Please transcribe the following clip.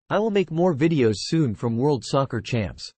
I will make more videos soon from World Soccer Champs.